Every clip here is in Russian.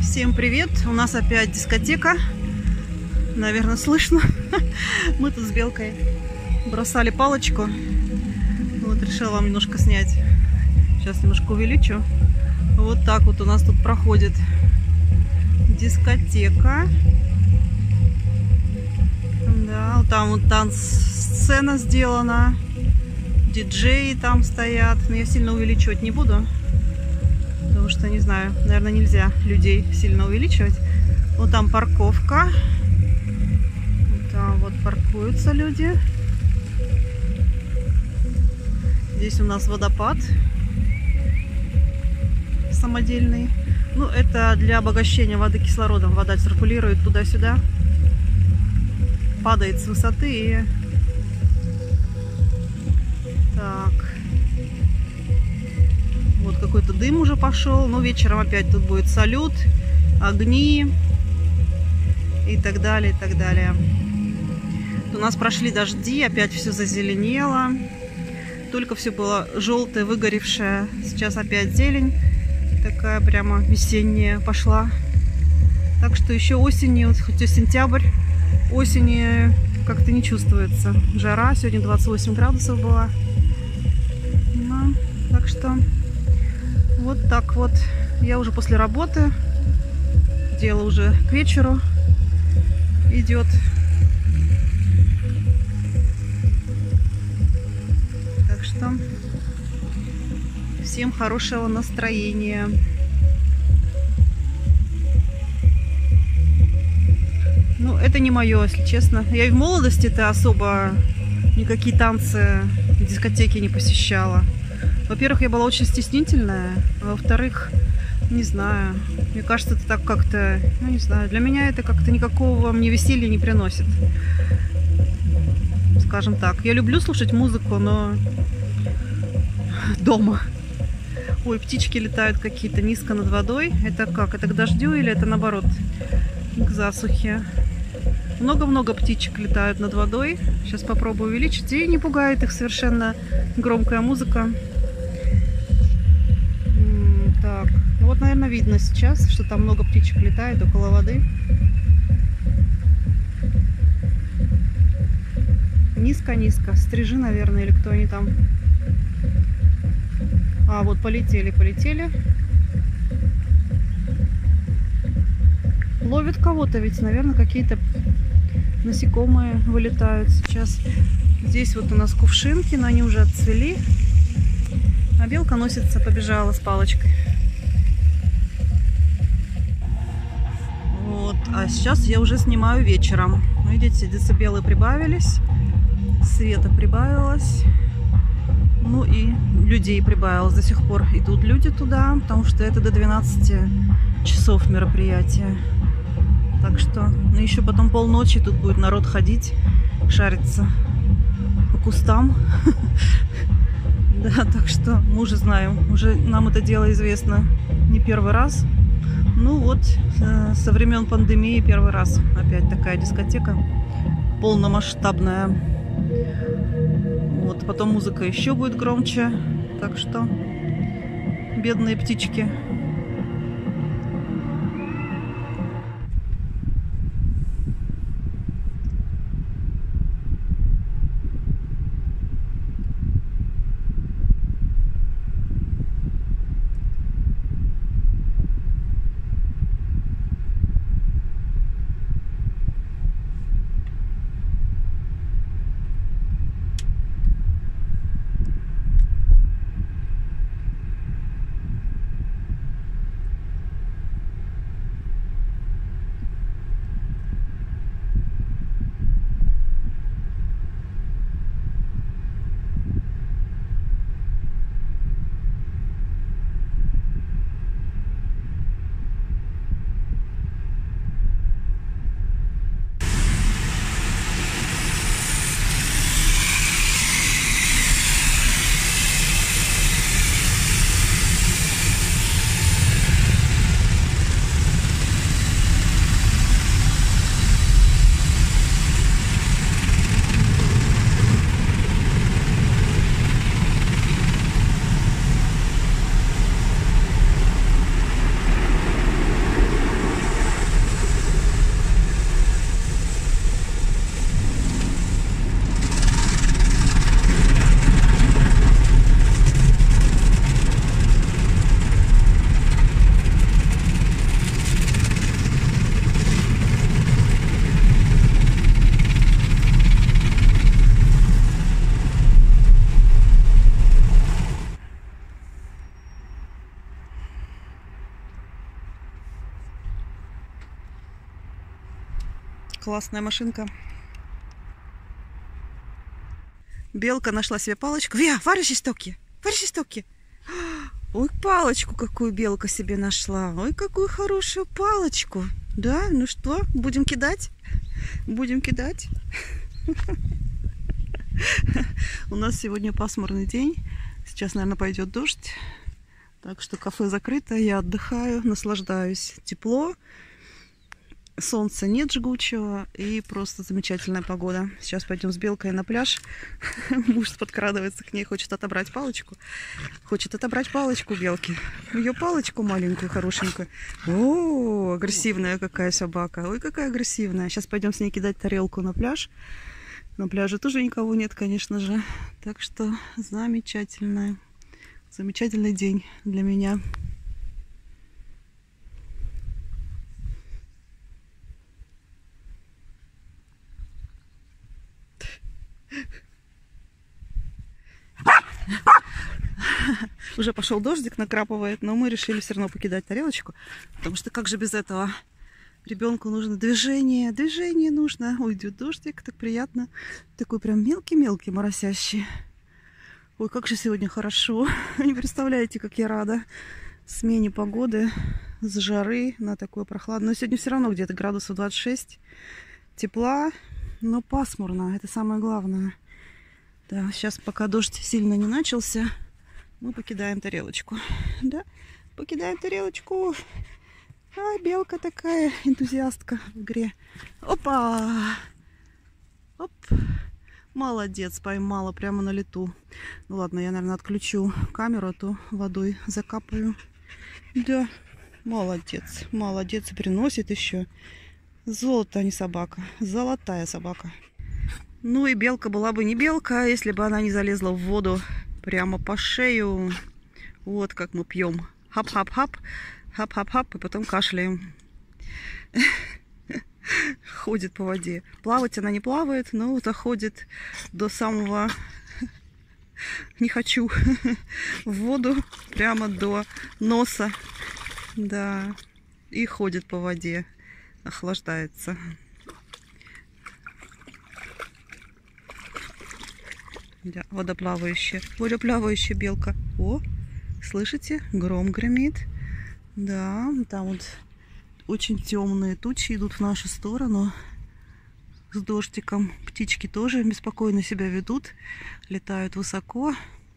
Всем привет! У нас опять дискотека. Наверное, слышно. Мы тут с Белкой бросали палочку. Вот решила вам немножко снять. Сейчас немножко увеличу. Вот так вот у нас тут проходит дискотека. Да, вот там вот танц-сцена сделана. Диджеи там стоят. Но я сильно увеличивать не буду. Потому что, не знаю, наверное, нельзя людей сильно увеличивать. Вот там парковка. Вот там вот паркуются люди. Здесь у нас водопад самодельный. Ну, это для обогащения воды кислородом. Вода циркулирует туда-сюда. Падает с высоты и... Так. Вот какой-то дым уже пошел. Ну, вечером опять тут будет салют, огни и так далее, и так далее. У нас прошли дожди, опять все зазеленело. Только все было желтое, выгоревшее. Сейчас опять зелень. Такая прямо весенняя пошла. Так что еще осенью, хоть и сентябрь, осени как-то не чувствуется. Жара, сегодня 28 градусов была. Ну, так что... Вот так вот. Я уже после работы. Дело уже к вечеру идет. Так что всем хорошего настроения. Ну, это не мое, если честно. Я и в молодости-то особо никакие танцы, дискотеки не посещала. Во-первых, я была очень стеснительная, а во-вторых, не знаю, мне кажется, это так как-то, ну не знаю, для меня это как-то никакого мне веселья не приносит, скажем так. Я люблю слушать музыку, но дома. Ой, птички летают какие-то низко над водой. Это как? Это к дождю или это наоборот к засухе? Много-много птичек летают над водой. Сейчас попробую увеличить. И не пугает их совершенно громкая музыка. Так, ну вот, наверное, видно сейчас, что там много птичек летает около воды. Низко-низко. Стрижи, наверное, или кто они там. А, вот полетели. Ловят кого-то, ведь, наверное, какие-то насекомые вылетают сейчас. Здесь вот у нас кувшинки, но они уже отцвели. А белка носится, побежала с палочкой. Вот, а сейчас я уже снимаю вечером. Видите, децибелы прибавились, света прибавилось, ну и людей прибавилось. До сих пор идут люди туда, потому что это до 12 часов мероприятие. Так что, ну еще потом полночи тут будет народ ходить, шариться по кустам. Да, так что мы уже знаем, уже нам это дело известно не первый раз. Ну вот, со времен пандемии первый раз опять такая дискотека полномасштабная. Вот, потом музыка еще будет громче, так что бедные птички. Классная машинка. Белка нашла себе палочку. Вия, варишь истоки? Варишь истоки? Ой, палочку какую белка себе нашла. Ой, какую хорошую палочку. Да, ну что, будем кидать? Будем кидать. У нас сегодня пасмурный день. Сейчас, наверное, пойдет дождь. Так что кафе закрыто, я отдыхаю, наслаждаюсь. Тепло. Солнца нет жгучего и просто замечательная погода. Сейчас пойдем с Белкой на пляж. Муж подкрадывается к ней, хочет отобрать палочку. Хочет отобрать палочку Белки. Ее палочку маленькую, хорошенькую. О, агрессивная какая собака. Ой, какая агрессивная. Сейчас пойдем с ней кидать тарелку на пляж. На пляже тоже никого нет, конечно же. Так что замечательный день для меня. Уже пошел дождик, накрапывает, но мы решили все равно покидать тарелочку, потому что как же без этого? Ребенку нужно движение, движение нужно. Ой, идет дождик, так приятно. Такой прям мелкий-мелкий, моросящий. Ой, как же сегодня хорошо. Не представляете, как я рада смене погоды с жары на такое прохладное. Но сегодня все равно где-то градусов 26 тепла, но пасмурно. Это самое главное. Да, сейчас пока дождь сильно не начался, мы покидаем тарелочку. Да, покидаем тарелочку. А, белка такая, энтузиастка в игре. Опа! Оп! Молодец, поймала прямо на лету. Ну ладно, я, наверное, отключу камеру, а то водой закапаю. Да, молодец, молодец, приносит еще. Золото, а не собака. Золотая собака. Ну и белка была бы не белка, если бы она не залезла в воду прямо по шею. Вот как мы пьем. Хап-хап-хап, хап-хап-хап, и потом кашляем. Ходит по воде. Плавать она не плавает, но заходит до самого... Не хочу. В воду прямо до носа. Да. И ходит по воде. Охлаждается. Да, водоплавающая белка. О, слышите? Гром гремит. Да, там вот очень темные тучи идут в нашу сторону с дождиком. Птички тоже беспокойно себя ведут, летают высоко.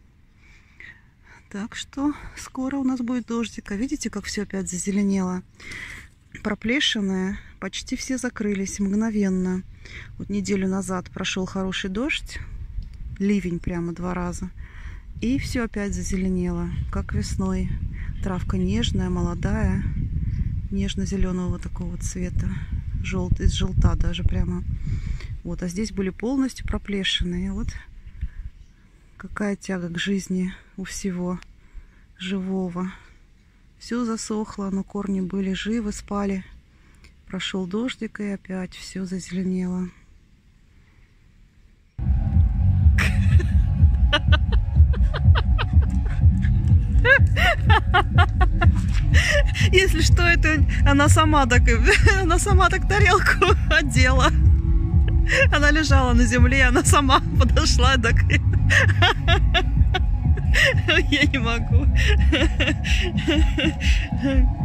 Так что скоро у нас будет дождик. А видите, как все опять зазеленело? Проплешины почти все закрылись мгновенно. Вот неделю назад прошел хороший дождь. Ливень прямо 2 раза. И все опять зазеленело, как весной. Травка нежная, молодая, нежно-зеленого такого цвета. Желтый, из желта даже прямо. Вот, а здесь были полностью проплешины. Вот какая тяга к жизни у всего живого. Все засохло, но корни были живы, спали. Прошел дождик, и опять все зазеленело. Если что, это она сама так тарелку одела. Она лежала на земле, она сама подошла так. Я не могу.